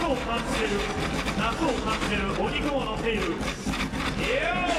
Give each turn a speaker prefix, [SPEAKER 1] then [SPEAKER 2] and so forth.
[SPEAKER 1] を感じてる、夏を感じてるお肉も乗っている。いや